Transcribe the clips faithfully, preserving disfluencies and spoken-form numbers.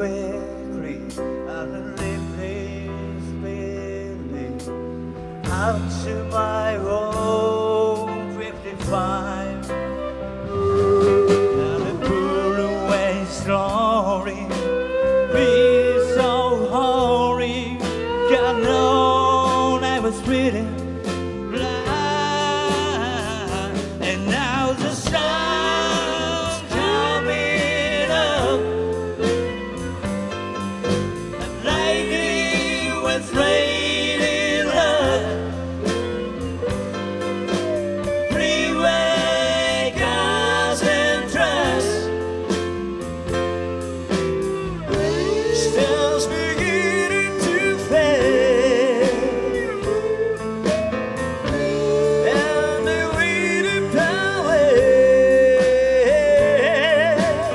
quickly and leave this building out to my own fifty-five, and the poor away slowly, be so hoary. God knows I was really blind, and now the sun's coming up, and lately was raining love. Freeway cars and trucks, stars beginning to fade, and they waited away.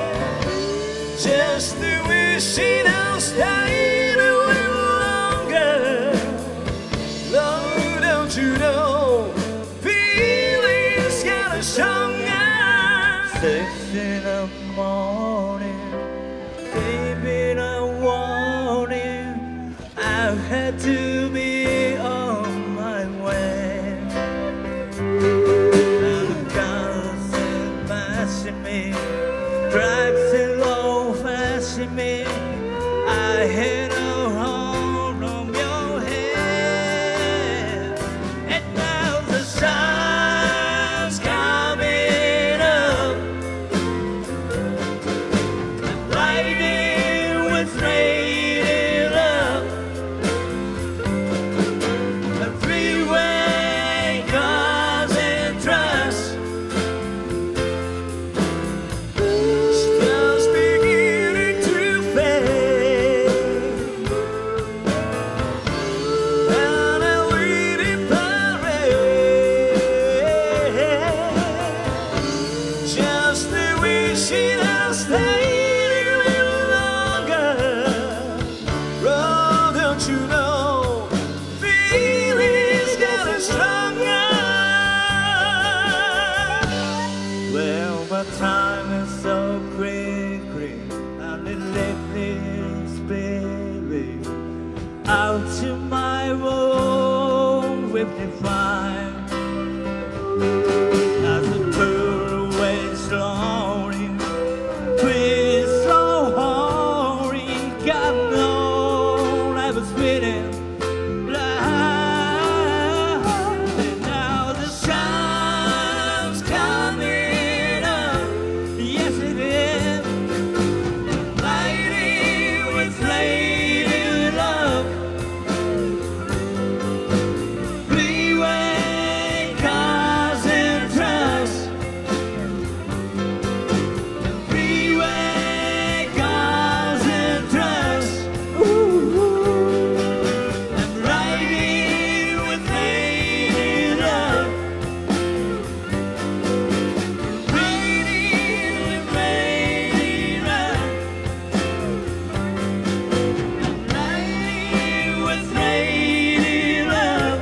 Just the wishing I'll stay a little longer. Lord, don't you know, feelings got a stronger. Six in the morning, baby, I want it. I had to be on my way, and the cars are passing me, trucks are low passing me. I had a hold on your head, and now the sun's coming up, and lightning was raining up, the freeway cars and trucks, stars beginning to fade, and a waiting parade. Just the wishing I'll stay a little longer. Oh, don't you know, feelings got us stronger. Well, my time is so quickly, and it left this baby out to my own fifty-five, as the poor away slowly, please so hurry. God knows I was feeling blind, and now the sun's coming up. Yes, it is. Lighting with lady love. Freeway cars and trucks. Freeway cars and trucks. Ooh. I'm riding with lady love. Riding with lady love. I'm riding with lady love.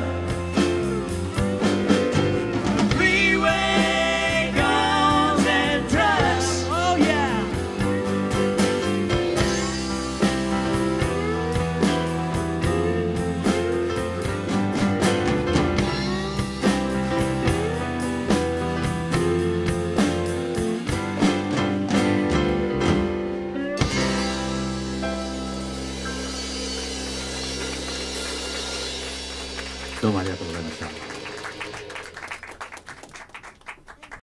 Freeway cars and trucks. Oh yeah. どうもありがとうございました。